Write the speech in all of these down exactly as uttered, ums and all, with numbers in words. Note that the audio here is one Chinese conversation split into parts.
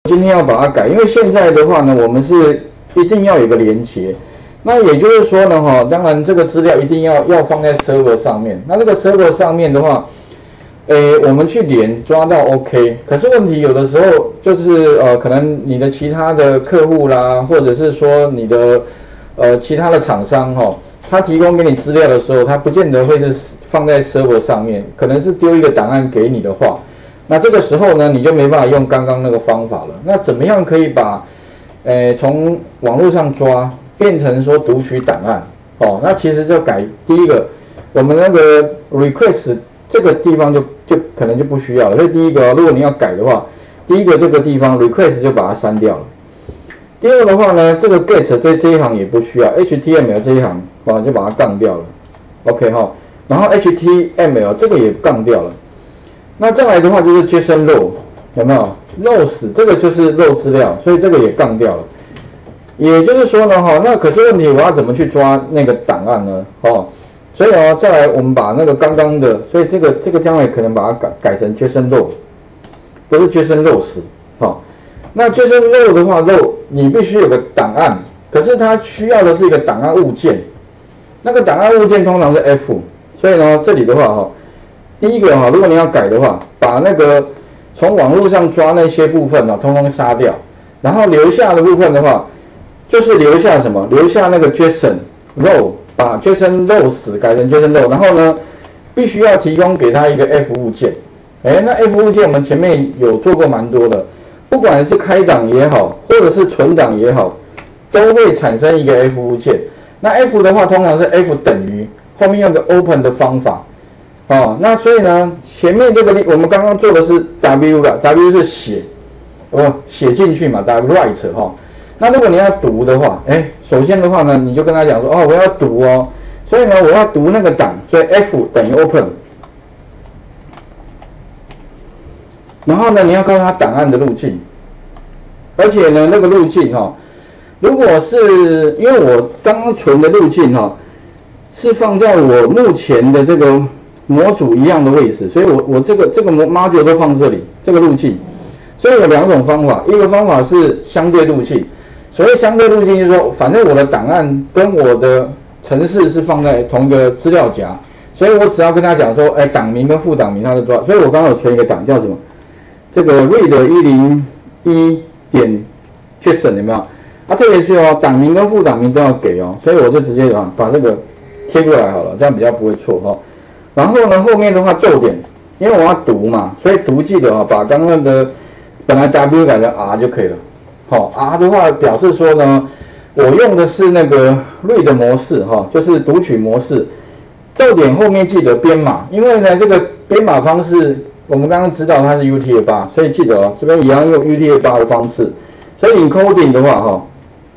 今天要把它改，因为现在的话呢，我们是一定要有一个连接。那也就是说呢，哈，当然这个资料一定要要放在 server 上面。那这个 server 上面的话，诶，我们去连抓到 OK， 可是问题有的时候就是呃，可能你的其他的客户啦，或者是说你的呃其他的厂商哈，他提供给你资料的时候，他不见得会是放在 server 上面，可能是丢一个档案给你的话。那这个时候呢，你就没办法用刚刚那个方法了。那怎么样可以把，呃，从网络上抓变成说读取档案？哦，那其实就改第一个，我们那个 request 这个地方就就可能就不需要了。所以第一个，如果你要改的话，第一个这个地方 request 就把它删掉了。第二个的话呢，这个 get 这这一行也不需要 ，H T M L 这一行啊就把它杠掉了 ，OK 哈。然后 H T M L 这个也杠掉了。那再来的话就是 JSON row 有没有 rows 这个就是row资料，所以这个也杠掉了。也就是说呢，哈，那可是问题我要怎么去抓那个档案呢？哦，所以哦，再来我们把那个刚刚的，所以这个这个将来可能把它改改成 JSON row， 不是 JSON rows， 好，那 JSON row 的话 row 你必须有个档案，可是它需要的是一个档案物件，那个档案物件通常是 F， 所以呢这里的话哈。第一个哈，如果你要改的话，把那个从网络上抓那些部分呢，通通杀掉，然后留下的部分的话，就是留下什么？留下那个 JSON row， 把 JSON rows 改成 JSON row， 然后呢，必须要提供给它一个 F 物件。哎，那 F 物件我们前面有做过蛮多的，不管是开档也好，或者是存档也好，都会产生一个 F 物件。那 F 的话，通常是 F 等于后面用个 open 的方法。哦，那所以呢，前面这个我们刚刚做的是 W 了 ，W 是写，哦，写进去嘛 ，W write 哈、哦。那如果你要读的话，哎，首先的话呢，你就跟他讲说，哦，我要读哦，所以呢，我要读那个档，所以 F 等于 open。然后呢，你要告诉他档案的路径，而且呢，那个路径哈、哦，如果是因为我刚刚存的路径哈、哦，是放在我目前的这个模组一样的位置，所以我我这个这个 module 都放这里，这个路径，所以有两种方法，一个方法是相对路径，所谓相对路径就是说，反正我的档案跟我的程式是放在同一个资料夹，所以我只要跟他讲说，哎，档名跟副档名他就抓，所以我刚刚有存一个档叫什么？这个 read 一零一点 JSON 有没有？啊，特别是哦，档名跟副档名都要给哦，所以我就直接啊把这个贴过来好了，这样比较不会错哈、哦。然后呢，后面的话逗点，因为我要读嘛，所以读记得啊，把刚刚的本来 W 改成 R 就可以了。好、哦、，R 的话表示说呢，我用的是那个 read 模式哈、哦，就是读取模式。逗点后面记得编码，因为呢这个编码方式我们刚刚知道它是 U T F 八，所以记得哦，这边一样用 U T F 八的方式。所以 encoding 的话哈、哦，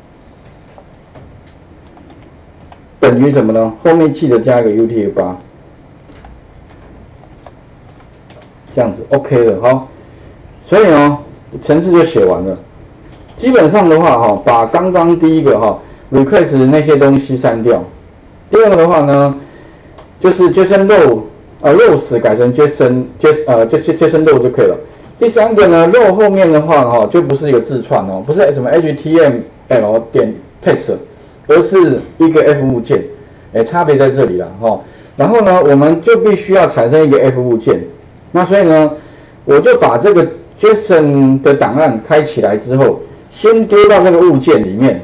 等于什么呢？后面记得加一个 U T F 八。这样子 OK 了哈，所以呢，程式就写完了。基本上的话哈，把刚刚第一个哈 request 那些东西删掉。第二个的话呢，就是 JSON row 呃 rows 改成 JSON JSON 呃 JSON row 就可以了。第三个呢 row 后面的话哈，就不是一个字串哦，不是什么 H T M L 点 text， 而是一个 F 物件，哎，差别在这里了哈。然后呢，我们就必须要产生一个 F 物件。那所以呢，我就把这个 JSON 的档案开起来之后，先丢到这个物件里面，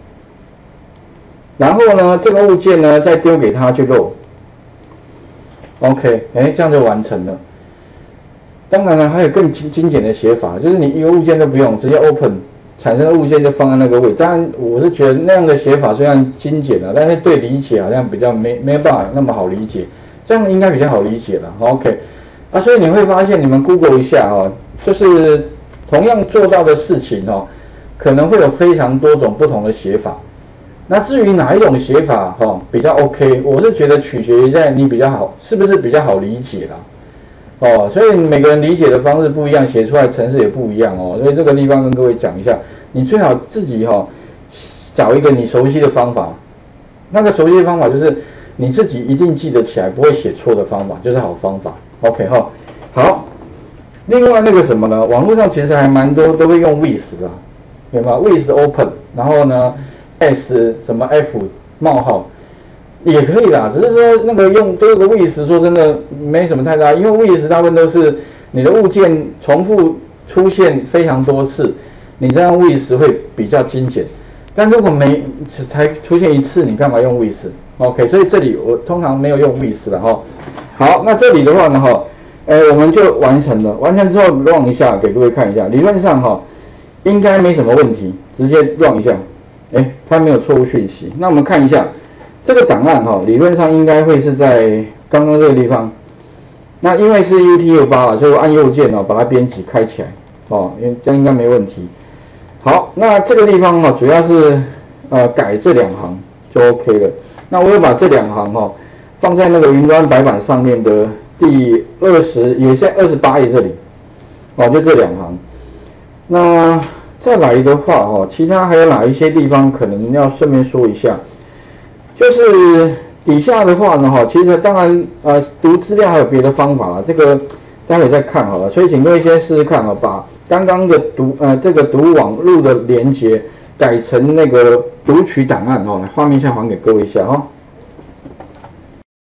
然后呢，这个物件呢再丢给它去 load。OK， 哎，这样就完成了。当然了，还有更精精简的写法，就是你一个物件都不用，直接 open 产生的物件就放在那个位。当然，我是觉得那样的写法虽然精简了，但是对理解好像比较没没办法那么好理解，这样应该比较好理解了。OK。啊，所以你会发现，你们 Google 一下哦，就是同样做到的事情哦，可能会有非常多种不同的写法。那至于哪一种写法哈、哦、比较 OK， 我是觉得取决于在你比较好，是不是比较好理解啦。哦，所以每个人理解的方式不一样，写出来程式也不一样哦。所以这个地方跟各位讲一下，你最好自己哈、哦、找一个你熟悉的方法。那个熟悉的方法就是你自己一定记得起来，不会写错的方法，就是好方法。OK 哈，好， 另外那个什么呢？网络上其实还蛮多都会用 with 的，对吗 ？with open， 然后呢 s 什么 f 冒号也可以啦，只是说那个用多个 with 说真的没什么太大，因为 with 大部分都是你的物件重复出现非常多次，你这样 with 会比较精简。但如果没才出现一次，你干嘛用 with？OK， 所以这里我通常没有用 with 的哈。好，那这里的话呢哈。哎，我们就完成了。完成之后 run 一下，给各位看一下。理论上哈，应该没什么问题，直接 run 一下。哎，它没有错误讯息。那我们看一下这个档案哈，理论上应该会是在刚刚这个地方。那因为是 U T F 八 所以我按右键哦，把它编辑开起来哦，因为这样应该没问题。好，那这个地方哈，主要是呃改这两行就 OK 了。那我有把这两行哈放在那个云端白板上面的。第二十也是二十八页这里，哦，就这两行。那再来的话，哦，其他还有哪一些地方可能要顺便说一下？就是底下的话呢，哈，其实当然呃读资料还有别的方法啦，这个待会再看好了。所以请各位先试试看啊，把刚刚的读呃这个读网路的连接改成那个读取档案哦，画面先还给各位一下哈、哦。